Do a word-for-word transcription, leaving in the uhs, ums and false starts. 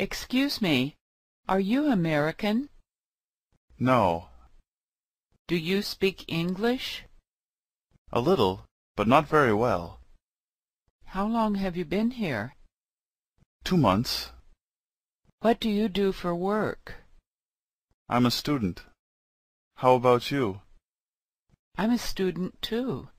Excuse me, are you American? No. Do you speak English? A little, but not very well. How long have you been here? Two months. What do you do for work? I'm a student. How about you? I'm a student too.